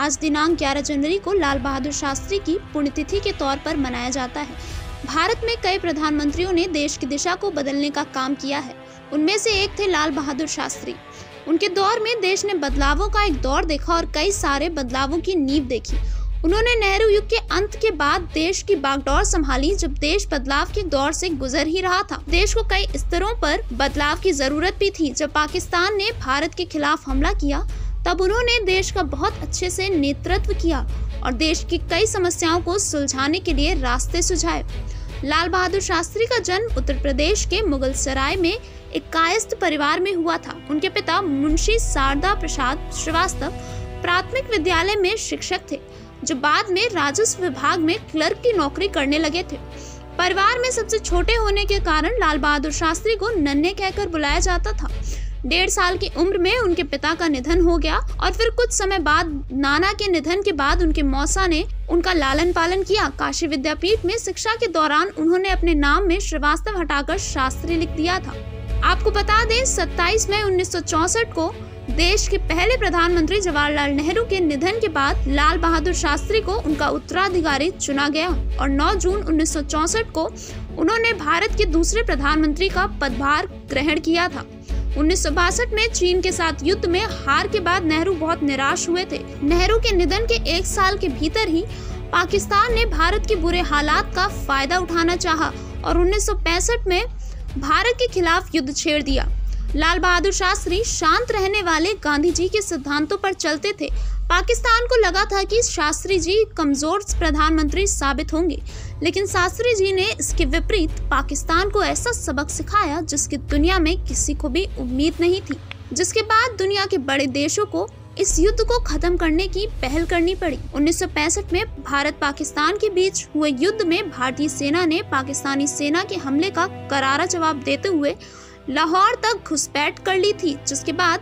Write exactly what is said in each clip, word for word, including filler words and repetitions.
आज दिनांक ग्यारह जनवरी को लाल बहादुर शास्त्री की पुण्यतिथि के तौर पर मनाया जाता है। भारत में कई प्रधानमंत्रियों ने देश की दिशा को बदलने का काम किया है। उनमें से एक थे लाल बहादुर शास्त्री। उनके दौर में देश ने बदलावों का एक दौर देखा और कई सारे बदलावों की नींव देखी। उन्होंने नेहरू युग के अंत के बाद देश की बागडोर संभाली, जब देश बदलाव के दौर से गुजर ही रहा था। देश को कई स्तरों पर बदलाव की जरूरत भी थी। जब पाकिस्तान ने भारत के खिलाफ हमला किया, तब उन्होंने देश का बहुत अच्छे से नेतृत्व किया और देश की कई समस्याओं को सुलझाने के लिए रास्ते सुझाए। लाल बहादुर शास्त्री का जन्म उत्तर प्रदेश के मुगल सराय में एक कायस्थ परिवार में हुआ था। उनके पिता मुंशी शारदा प्रसाद श्रीवास्तव प्राथमिक विद्यालय में शिक्षक थे, जो बाद में राजस्व विभाग में क्लर्क की नौकरी करने लगे थे। परिवार में सबसे छोटे होने के कारण लाल बहादुर शास्त्री को नन्हे कहकर बुलाया जाता था। डेढ़ साल की उम्र में उनके पिता का निधन हो गया और फिर कुछ समय बाद नाना के निधन के बाद उनके मौसा ने उनका लालन पालन किया। काशी विद्यापीठ में शिक्षा के दौरान उन्होंने अपने नाम में श्रीवास्तव हटाकर शास्त्री लिख दिया था। आपको बता दें, सत्ताईस मई उन्नीस सौ चौसठ को देश के पहले प्रधानमंत्री जवाहरलाल नेहरू के निधन के बाद लाल बहादुर शास्त्री को उनका उत्तराधिकारी चुना गया और नौ जून उन्नीस सौ चौसठ को उन्होंने भारत के दूसरे प्रधानमंत्री का पदभार ग्रहण किया था। उन्नीस सौ बासठ में चीन के साथ युद्ध में हार के बाद नेहरू बहुत निराश हुए थे। नेहरू के निधन के एक साल के भीतर ही पाकिस्तान ने भारत के बुरे हालात का फायदा उठाना चाहा और उन्नीस सौ पैंसठ में भारत के खिलाफ युद्ध छेड़ दिया। लाल बहादुर शास्त्री शांत रहने वाले गांधी जी के सिद्धांतों पर चलते थे। पाकिस्तान को लगा था कि शास्त्री जी कमजोर प्रधानमंत्री साबित होंगे, लेकिन शास्त्री जी ने इसके विपरीत पाकिस्तान को ऐसा सबक सिखाया जिसकी दुनिया में किसी को भी उम्मीद नहीं थी। जिसके बाद दुनिया के बड़े देशों को इस युद्ध को खत्म करने की पहल करनी पड़ी। उन्नीस सौ पैंसठ में भारत पाकिस्तान के बीच हुए युद्ध में भारतीय सेना ने पाकिस्तानी सेना के हमले का करारा जवाब देते हुए लाहौर तक घुसपैठ कर ली थी। जिसके बाद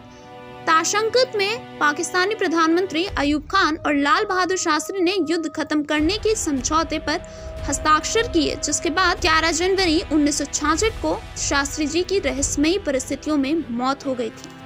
ताशंकत में पाकिस्तानी प्रधानमंत्री अयूब खान और लाल बहादुर शास्त्री ने युद्ध खत्म करने के समझौते पर हस्ताक्षर किए। जिसके बाद ग्यारह जनवरी उन्नीस सौ छियासठ को शास्त्री जी की रहस्यमयी परिस्थितियों में मौत हो गई थी।